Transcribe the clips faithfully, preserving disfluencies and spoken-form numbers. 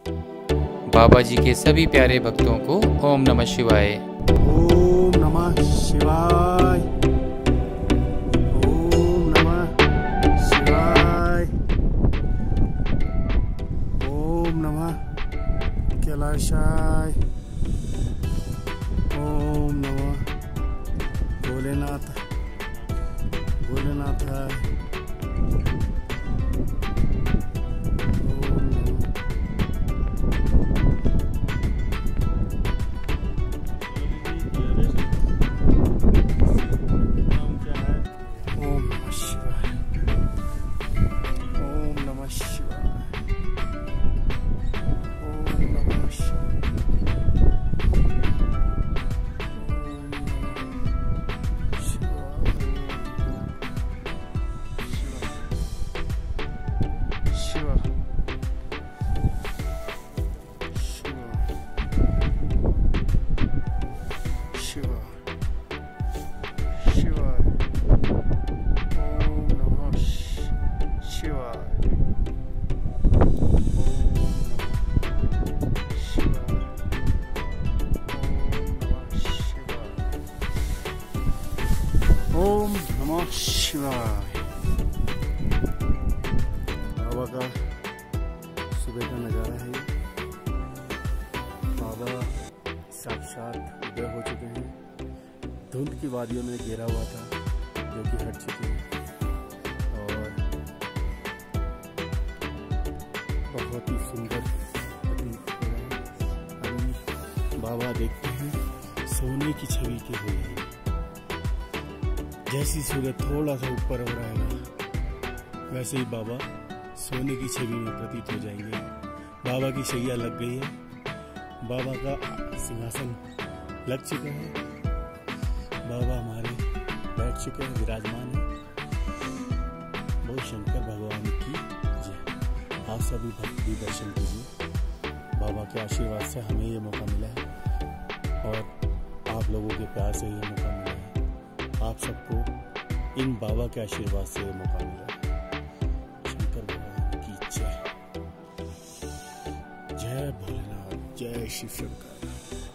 बाबा जी के सभी प्यारे भक्तों को ओम नमः शिवाय। ओम नमः शिवाय। ओम नमः शिवाय। ओम नमः कैलाशाय। ओम नमः भोलेनाथ भोलेनाथ। ओम नमः शिवाय। बाबा का सुबह का नज़ारा है। बाबा साक्षात उदय हो चुके हैं। धुंध की वादियों में घेरा हुआ था जो कि हट चुके हैं और बहुत ही सुंदर प्रतीत हो रहा है। अभी बाबा देखते हैं सोने की छवि के हुए हैं। जैसी सूरज थोड़ा सा ऊपर हो रहा है वैसे ही बाबा सोने की छवि में प्रतीत हो जाएंगे। बाबा की शैया लग गई है। बाबा का सिंहासन लग चुका है। बाबा हमारे बैठ चुके हैं, विराजमान है। बहुत शंकर भगवान की जय। आप सभी भक्त भी दर्शन कीजिए। बाबा के आशीर्वाद से हमें ये मौका मिला है और आप लोगों के प्यार से ये मौका मिला है। आप सबको इन बाबा के आशीर्वाद से मौका मिला। शंकर भगवान की जय। जय भोलेनाथ। जय शिव शंकर।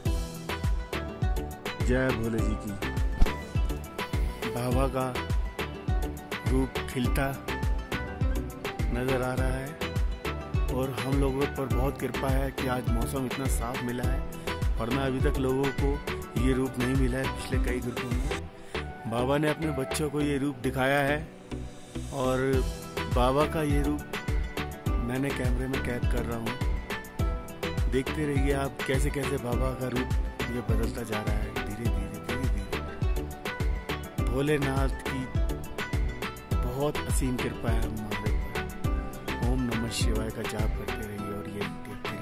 जय भोले जी की। बाबा का रूप खिलता नजर आ रहा है और हम लोगों पर बहुत कृपा है कि आज मौसम इतना साफ मिला है, वरना अभी तक लोगों को ये रूप नहीं मिला है। पिछले कई ग्रुपों में बाबा ने अपने बच्चों को ये रूप दिखाया है और बाबा का ये रूप मैंने कैमरे में कैद कर रहा हूँ। देखते रहिए आप कैसे कैसे बाबा का रूप ये बदलता जा रहा है धीरे धीरे धीरे धीरे। भोलेनाथ की बहुत असीम कृपा है हमारे पर। ओम नमः शिवाय का जाप करते रहिए और ये देखते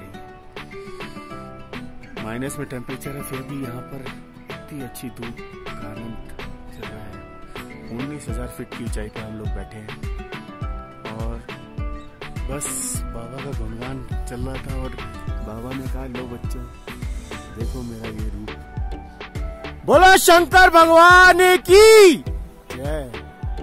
रहिए। माइनस में टेम्परेचर है फिर भी यहाँ पर इतनी अच्छी धूप का आनंद चल रहा है। उन्नीस हजार फीट की ऊंचाई पर हम लोग बैठे हैं और बस बाबा का गुणगान चल रहा था और बाबा ने कहा लो बच्चों देखो मेरा ये रूप। बोलो शंकर भगवान की जय।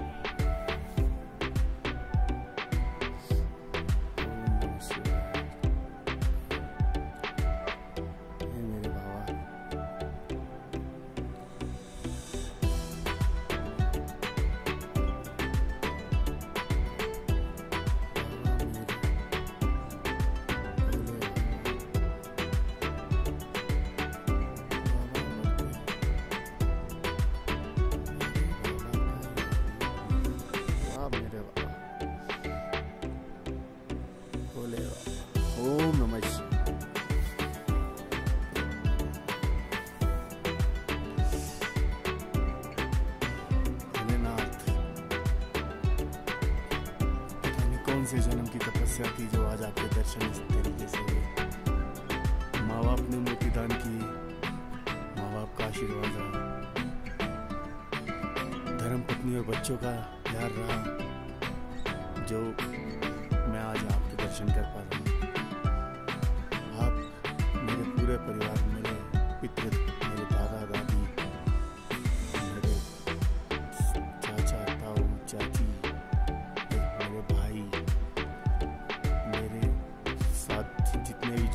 ओम नमः शिवाय। भोलेनाथ कौन से जन्म की तपस्या थी जो आज आपके दर्शन इस तरीके से हुए। माँ बाप ने मोती दान किए, माँ बाप का आशीर्वाद रहा, धर्म पत्नी और बच्चों का प्यार रहा, जो मैं आज आपके दर्शन कर पा रहा हूँ। मेरे पूरे परिवार, मेरे पितृ, मेरे दादा दादी, मेरे चाचा ताऊ चाची, मेरे भाई, मेरे साथ जितने भी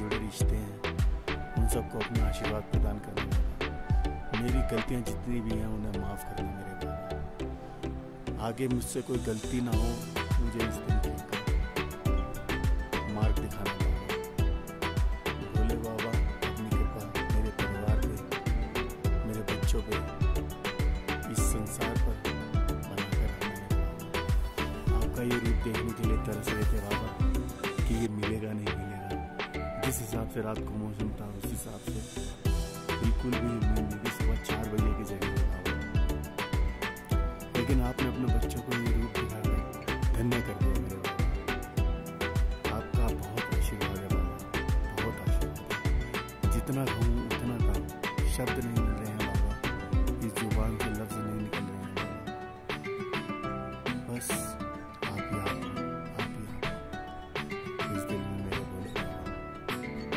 सबको अपना आशीर्वाद प्रदान करना बाबा। मेरी गलतियां जितनी भी हैं उन्हें माफ़ करना मेरे बाबा। आगे मुझसे कोई गलती ना हो, मुझे इस तरीके का मार्ग दिखाना बाबा। भोले बाबा अपनी कृपा मेरे परिवार पे, मेरे बच्चों पे, इस संसार पर बनाकर रखना बाबा। आपका ये रूप देखने के लिए तरस रहे थे बाबा कि ये मिलेगा नहीं मिलेगा। जिस हिसाब से रात को मौसम था उस हिसाब से बिल्कुल भी नींद नहीं, सुबह चार बजे की जगह है बाबा। लेकिन आपने अपने बच्चों को ये रूप दिखाकर धन्य कर दिया मेरे बाबा। आपका बहुत आशीर्वाद है बाबा, बहुत आशीर्वाद है। जितना कहूँ उतना कम, शब्द नहीं मिल रहे हैं बाबा, इस जुबान से लफ्ज नहीं निकल रहे हैं बाबा। बस आप ही आप हो, आप ही आप इस दिल में मेरे बोले बाबा।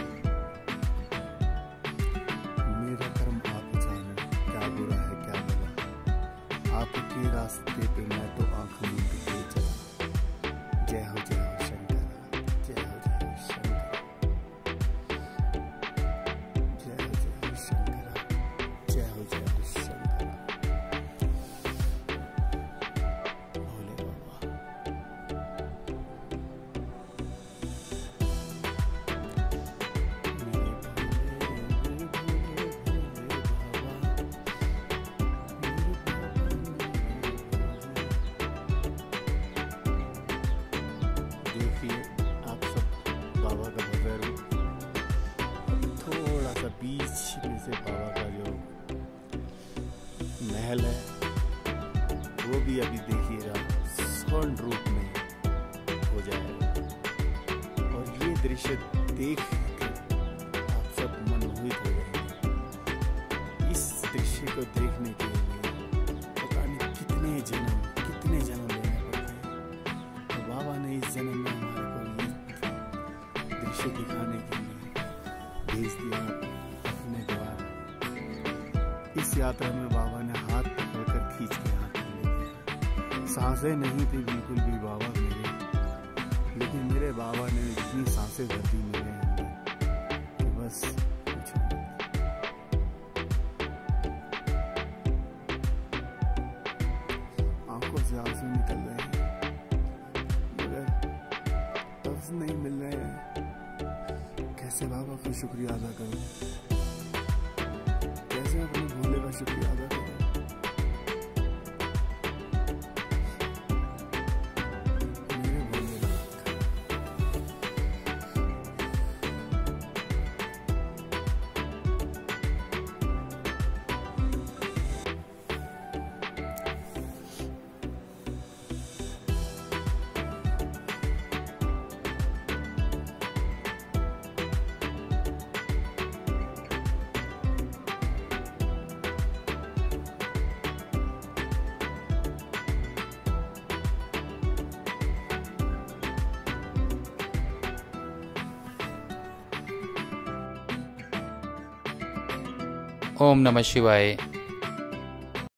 मेरा कर्म आप ही जाने, क्या बुरा है क्या भला। आपके रास्ते पे मैं तो आंख मूंद के चला। जय हो जय हो शंकर, जय हो जय हो शंकर, जय हो जय हो शंकर, जय हो जय हो शंकर। भोले बाबा मेरे भोले भोले भोले भोले बाबा, मेरे बाबा मेरे। देखिए आप सब बाबा का भव्य रूप। अभी थोड़ा सा बीच में से बाबा का जो महल है वो भी अभी देखिएगा स्वर्ण रूप में हो जाएगा। और ये दृश्य देख कर आप सब मनमोहित हो जाएंगे। इस दृश्य को देखने के लिए पता नहीं कितने जन्म कितने जन्म लेने पड़ते हैं। तो बाबा ने इस जन्म में हमारे को ये दृश्य दिखाने के लिए भेज दिया अपने द्वार। इस यात्रा में बाबा ने हाथ पकड़कर खींच के हाथ में ले गया। सांसें नहीं थी बिल्कुल भी बाबा मेरे, लेकिन मेरे बाबा ने इतनी सांसें भर दी मेरे अंदर कि बस पूछो मत। आंखों से आंसू निकल रहे हैं मगर लफ्ज नहीं मिल रहे हैं। कैसे बाबा का शुक्रिया अदा करूं, कैसे अपने भोले का शुक्रिया अदा करूं। मेरे भोले बाबा। ओम नमः शिवाय।